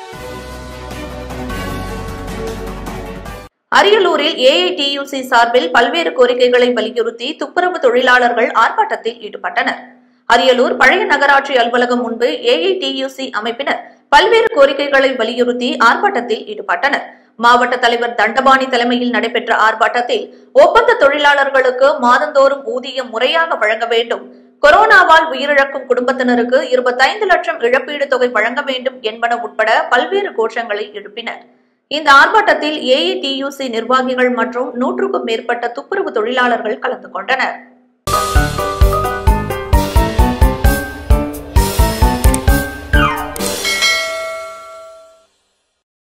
அரியலூரில் AITUC சார்பில் பல்வேறு கோரிக்கைகளை வலியுறுத்தி துப்புரவு தொழிலாளர்கள் ஆர்ப்பாட்டத்தில் ஈடுபட்டனர். அரியலூர் பழைய நகராட்சி அலுவலகம் முன்பு AITUC அமைப்பினர் பல்வேறு கோரிக்கைகளை வலியுறுத்தி ஆர்ப்பாட்டத்தில் ஈடுபட்டனர். மாவட்ட தலைவர் தண்டபாணி தலைமையில் நடைபெற்ற ஆர்ப்பாட்டத்தில் ஒப்பந்த தொழிலாளர்களுக்கு மாதந்தோறும் ஊதியம் முறையாக வழங்க வேண்டும், கொரோனாவால் உயிரிழக்கும் குடும்பத்தினருக்கு 25 லட்சம் இழப்பீடு தொகை வழங்க வேண்டும் என்பன உட்பட பல்வேறு கோஷங்களை எழுப்பினர். இந்த ஆர்ப்பாட்டத்தில் AITUC நிர்வாகிகள் மற்றும் 100க்கும் மேற்பட்ட துப்புரவு தொழிலாளர்கள் கலந்து கொண்டனர்.